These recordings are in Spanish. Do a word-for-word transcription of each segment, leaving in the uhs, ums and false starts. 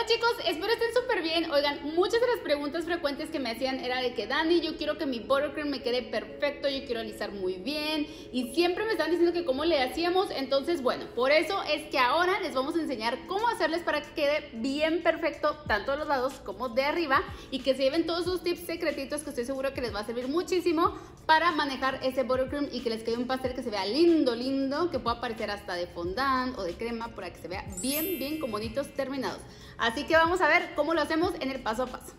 chicos, espero estén súper bien. Oigan, muchas de las preguntas frecuentes que me hacían era de que Dani, yo quiero que mi buttercream me quede perfecto, yo quiero alisar muy bien y siempre me están diciendo que cómo le hacíamos. Entonces, bueno, por eso es que ahora les vamos a enseñar cómo hacerles para que quede bien perfecto tanto de los lados como de arriba y que se lleven todos sus tips secretitos que estoy seguro que les va a servir muchísimo para manejar ese buttercream y que les quede un pastel que se vea lindo, lindo, que pueda parecer hasta de fondant o de crema para que se vea bien, bien con bonitos terminados. Así que vamos a ver cómo lo hacemos en el paso a paso.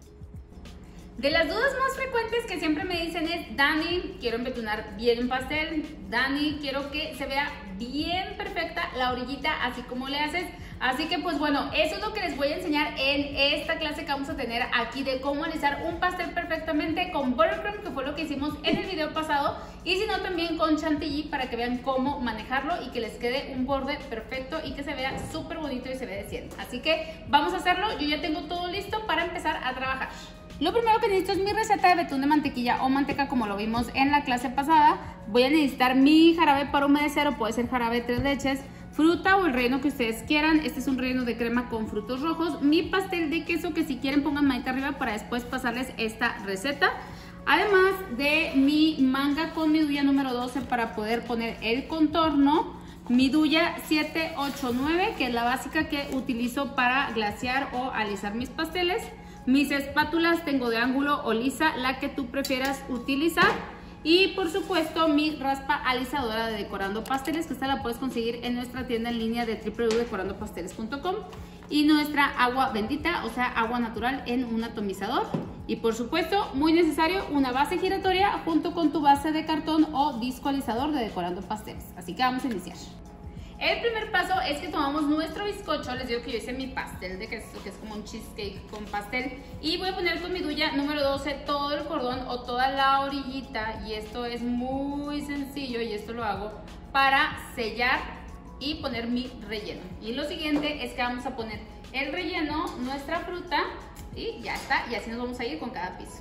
De las dudas más frecuentes que siempre me dicen es: Dani, quiero embetunar bien un pastel. Dani, quiero que se vea bien perfecta la orillita, así como le haces. Así que pues bueno, eso es lo que les voy a enseñar en esta clase que vamos a tener aquí de cómo alisar un pastel perfectamente con buttercream, que fue lo que hicimos en el video pasado, y si no también con chantilly, para que vean cómo manejarlo y que les quede un borde perfecto y que se vea súper bonito y se vea de cien. Así que vamos a hacerlo. Yo ya tengo todo listo para empezar a trabajar. Lo primero que necesito es mi receta de betún de mantequilla o manteca, como lo vimos en la clase pasada. Voy a necesitar mi jarabe para humedecer, o puede ser jarabe de tres leches, fruta o el relleno que ustedes quieran. Este es un relleno de crema con frutos rojos. Mi pastel de queso, que si quieren pongan manita arriba para después pasarles esta receta. Además de mi manga con mi duya número doce para poder poner el contorno. Mi duya siete ocho nueve, que es la básica que utilizo para glasear o alisar mis pasteles. Mis espátulas tengo de ángulo o lisa, la que tú prefieras utilizar. Y por supuesto mi raspa alisadora de Decorando Pasteles, que esta la puedes conseguir en nuestra tienda en línea de w w w punto decorando pasteles punto com. Y nuestra agua bendita, o sea agua natural en un atomizador. Y por supuesto, muy necesario, una base giratoria junto con tu base de cartón o disco alisador de Decorando Pasteles. Así que vamos a iniciar. El primer paso es que tomamos nuestro bizcocho. Les digo que yo hice mi pastel de queso, que es como un cheesecake con pastel. Y voy a poner con mi duya número doce todo el cordón o toda la orillita. Y esto es muy sencillo y esto lo hago para sellar y poner mi relleno. Y lo siguiente es que vamos a poner el relleno, nuestra fruta, y ya está. Y así nos vamos a ir con cada piso.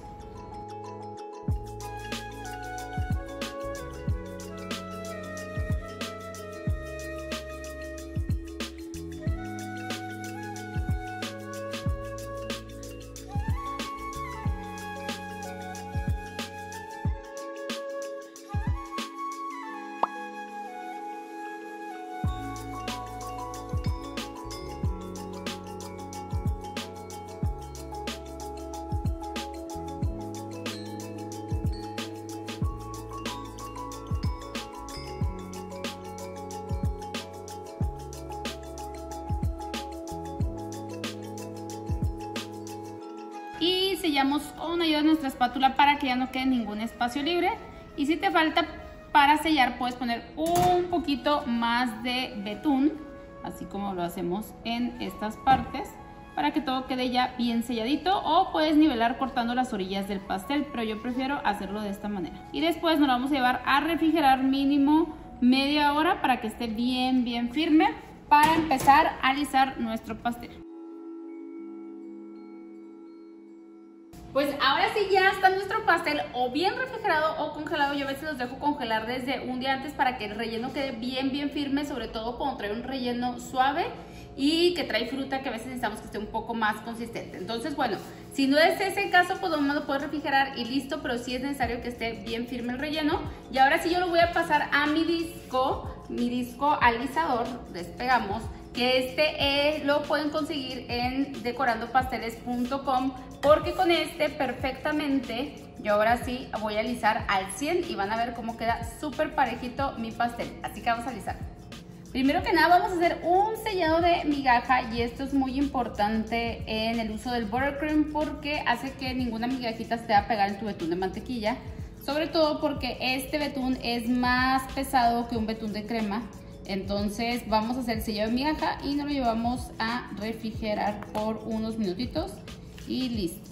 Y sellamos con ayuda de nuestra espátula para que ya no quede ningún espacio libre. Y si te falta para sellar, puedes poner un poquito más de betún, así como lo hacemos en estas partes, para que todo quede ya bien selladito. O puedes nivelar cortando las orillas del pastel, pero yo prefiero hacerlo de esta manera. Y después nos lo vamos a llevar a refrigerar mínimo media hora para que esté bien, bien firme, para empezar a alisar nuestro pastel. Pues ahora sí ya está nuestro pastel o bien refrigerado o congelado. Yo a veces los dejo congelar desde un día antes para que el relleno quede bien bien firme, sobre todo cuando trae un relleno suave y que trae fruta, que a veces necesitamos que esté un poco más consistente. Entonces bueno, si no es ese el caso, pues no lo puedes refrigerar y listo, pero sí es necesario que esté bien firme el relleno. Y ahora sí yo lo voy a pasar a mi disco, mi disco alisador, despegamos, que este eh, lo pueden conseguir en decorando pasteles punto com, porque con este perfectamente yo ahora sí voy a alisar al cien y van a ver cómo queda súper parejito mi pastel. Así que vamos a alisar. Primero que nada vamos a hacer un sellado de migaja, y esto es muy importante en el uso del buttercream porque hace que ninguna migajita se te va a pegar en tu betún de mantequilla, sobre todo porque este betún es más pesado que un betún de crema. Entonces vamos a hacer el sellado de migaja y nos lo llevamos a refrigerar por unos minutitos y listo.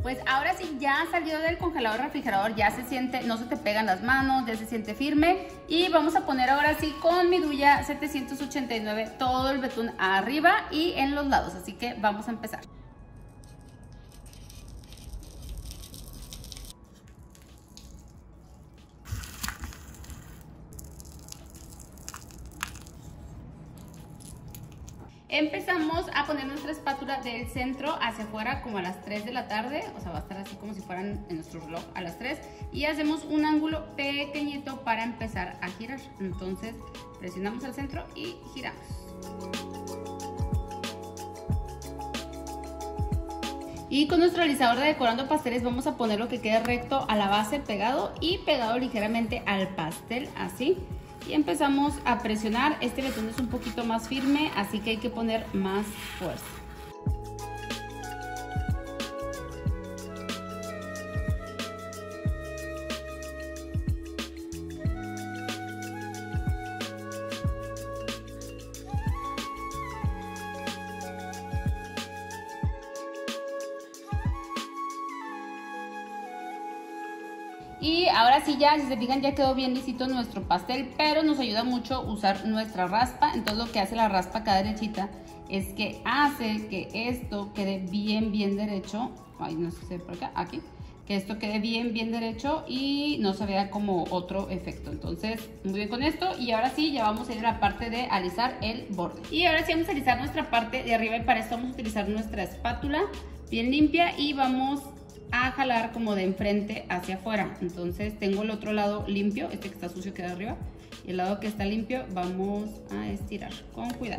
Pues ahora sí, ya salió del congelador refrigerador, ya se siente, no se te pegan las manos, ya se siente firme. Y vamos a poner ahora sí con mi Duya setecientos ochenta y nueve todo el betún arriba y en los lados, así que vamos a empezar. Empezamos a poner nuestra espátula del centro hacia afuera como a las tres de la tarde, o sea va a estar así como si fueran en nuestro reloj a las tres, y hacemos un ángulo pequeñito para empezar a girar. Entonces presionamos al centro y giramos. Y con nuestro alisador de decorando pasteles vamos a poner lo que quede recto a la base pegado y pegado ligeramente al pastel, así. Y empezamos a presionar. Este betún es un poquito más firme, así que hay que poner más fuerza. Y ahora sí ya, si se fijan, ya quedó bien lisito nuestro pastel, pero nos ayuda mucho usar nuestra raspa. Entonces lo que hace la raspa acá derechita es que hace que esto quede bien, bien derecho. Ay, no sé si se ve por acá, aquí. Que esto quede bien, bien derecho y no se vea como otro efecto. Entonces, muy bien con esto. Y ahora sí, ya vamos a ir a la parte de alisar el borde. Y ahora sí vamos a alisar nuestra parte de arriba y para esto vamos a utilizar nuestra espátula bien limpia y vamos a jalar como de enfrente hacia afuera. Entonces tengo el otro lado limpio, este que está sucio queda arriba, y el lado que está limpio vamos a estirar con cuidado.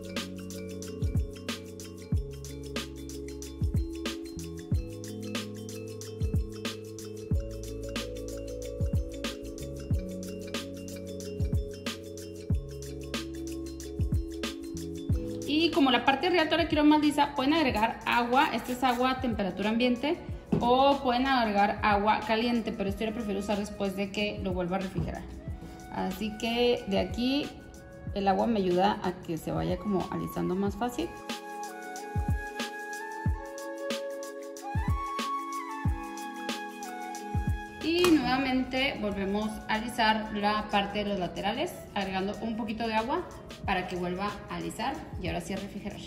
Y como la parte de arriba todavía quiero más lisa, pueden agregar agua. Esta es agua a temperatura ambiente, o pueden agregar agua caliente, pero esto yo lo prefiero usar después de que lo vuelva a refrigerar. Así que de aquí el agua me ayuda a que se vaya como alisando más fácil. Y nuevamente volvemos a alisar la parte de los laterales, agregando un poquito de agua para que vuelva a alisar y ahora sí a refrigerar.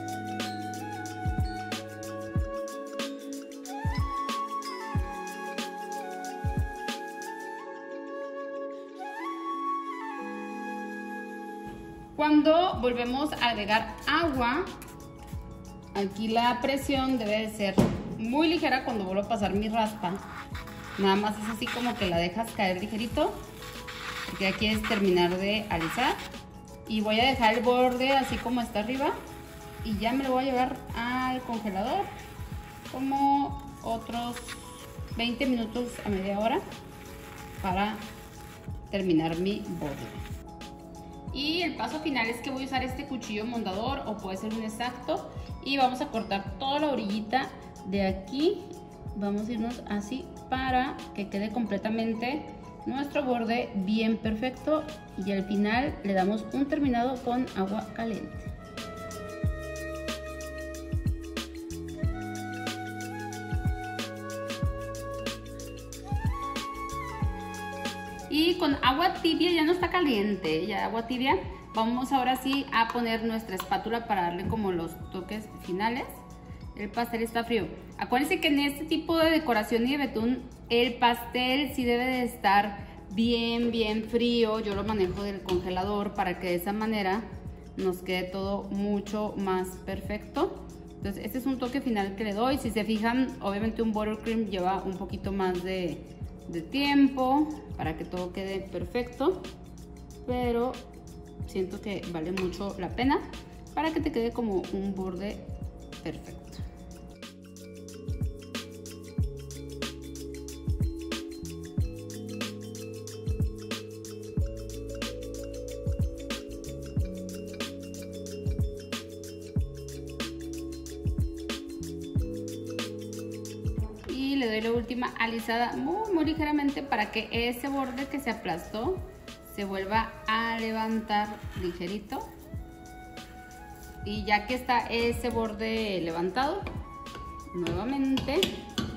Cuando volvemos a agregar agua, aquí la presión debe de ser muy ligera cuando vuelvo a pasar mi raspa. Nada más es así como que la dejas caer ligerito, porque ya quieres terminar de alisar. Y voy a dejar el borde así como está arriba y ya me lo voy a llevar al congelador como otros veinte minutos a media hora para terminar mi borde. Y el paso final es que voy a usar este cuchillo mondador o puede ser un exacto y vamos a cortar toda la orillita de aquí. Vamos a irnos así para que quede completamente nuestro borde bien perfecto y al final le damos un terminado con agua caliente. Y con agua tibia, ya no está caliente, ya agua tibia, vamos ahora sí a poner nuestra espátula para darle como los toques finales. El pastel está frío. Acuérdense que en este tipo de decoración y de betún, el pastel sí debe de estar bien, bien frío. Yo lo manejo del congelador para que de esa manera nos quede todo mucho más perfecto. Entonces este es un toque final que le doy. Si se fijan, obviamente un buttercream lleva un poquito más de, de tiempo para que todo quede perfecto, pero siento que vale mucho la pena para que te quede como un borde perfecto. Y le doy la última alisada muy, muy ligeramente para que ese borde que se aplastó se vuelva a levantar ligerito. Y ya que está ese borde levantado, nuevamente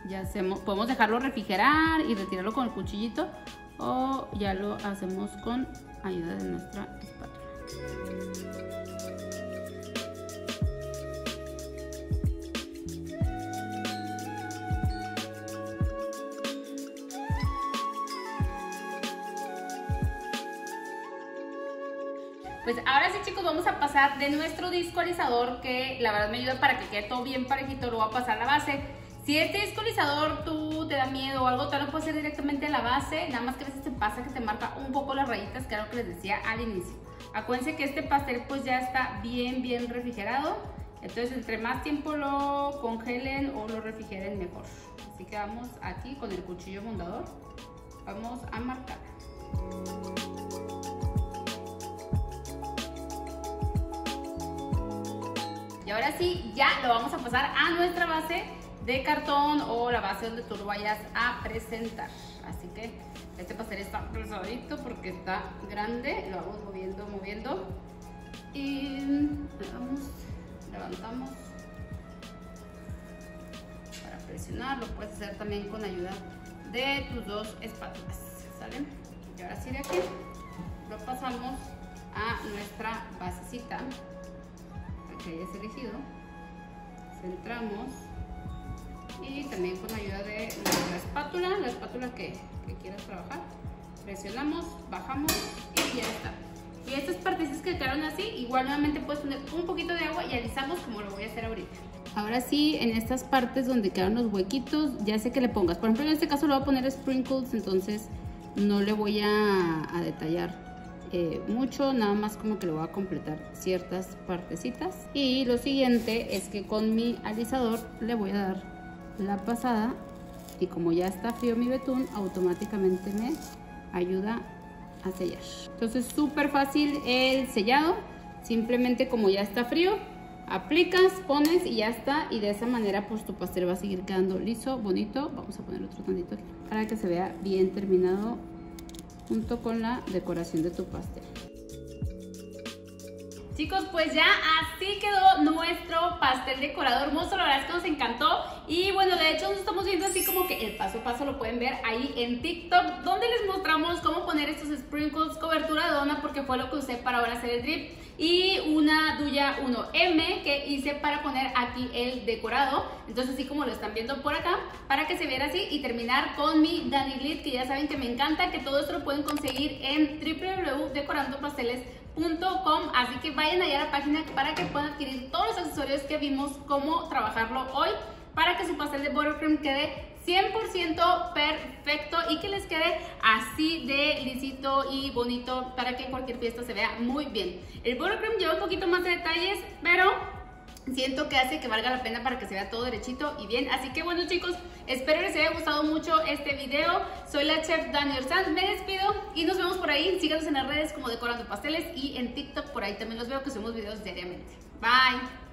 ya hacemos, podemos dejarlo refrigerar y retirarlo con el cuchillito, o ya lo hacemos con ayuda de nuestra espátula. Pues ahora sí, chicos, vamos a pasar de nuestro disco alisador, que la verdad me ayuda para que quede todo bien parejito. Lo voy a pasar a la base. Si este disco alisador tú te da miedo o algo, tal, lo puedes hacer directamente a la base. Nada más que a veces te pasa que te marca un poco las rayitas, que era lo que les decía al inicio. Acuérdense que este pastel pues ya está bien, bien refrigerado. Entonces, entre más tiempo lo congelen o lo refrigeren, mejor. Así que vamos aquí con el cuchillo mondador. Vamos a marcar. Y ahora sí, ya lo vamos a pasar a nuestra base de cartón o la base donde tú lo vayas a presentar. Así que este pastel está pesadito porque está grande. Lo vamos moviendo, moviendo. Y vamos, levantamos para presionar. Lo puedes hacer también con ayuda de tus dos espátulas. ¿Sale? Y ahora sí, de aquí lo pasamos a nuestra basecita que hayas elegido, centramos y también con ayuda de nuestra espátula, la espátula que, que quieras trabajar, presionamos, bajamos y ya está. Y estas partes que quedaron así, igual nuevamente puedes poner un poquito de agua y alisamos como lo voy a hacer ahorita. Ahora sí, en estas partes donde quedaron los huequitos, ya sé que le pongas, por ejemplo en este caso lo voy a poner sprinkles, entonces no le voy a, a detallar Eh, mucho, nada más como que le voy a completar ciertas partecitas. Y lo siguiente es que con mi alisador le voy a dar la pasada y como ya está frío mi betún, automáticamente me ayuda a sellar. Entonces súper fácil el sellado, simplemente como ya está frío, aplicas, pones y ya está. Y de esa manera pues tu pastel va a seguir quedando liso, bonito. Vamos a poner otro tantito aquí para que se vea bien terminado junto con la decoración de tu pastel. Chicos, pues ya así quedó nuestro pastel decorado hermoso. La verdad es que nos encantó. Y bueno, de hecho nos estamos viendo así como que el paso a paso lo pueden ver ahí en TikTok, donde les mostramos cómo poner estos sprinkles, cobertura de dona, porque fue lo que usé para ahora hacer el drip, y una duya uno eme que hice para poner aquí el decorado. Entonces así como lo están viendo por acá, para que se viera así, y terminar con mi Dani Glitz, que ya saben que me encanta, que todo esto lo pueden conseguir en w w w punto decorando pasteles punto com. Así que vayan allá a la página para que puedan adquirir todos los accesorios que vimos cómo trabajarlo hoy, para que su pastel de buttercream quede cien por ciento perfecto y que les quede así de lisito y bonito, para que en cualquier fiesta se vea muy bien. El buttercream lleva un poquito más de detalles, pero siento que hace que valga la pena para que se vea todo derechito y bien. Así que bueno, chicos, espero les haya gustado mucho este video. Soy la chef Dani Orzán, me despido y nos vemos por ahí. Síganos en las redes como Decorando Pasteles y en TikTok, por ahí también los veo, que subimos videos diariamente. Bye.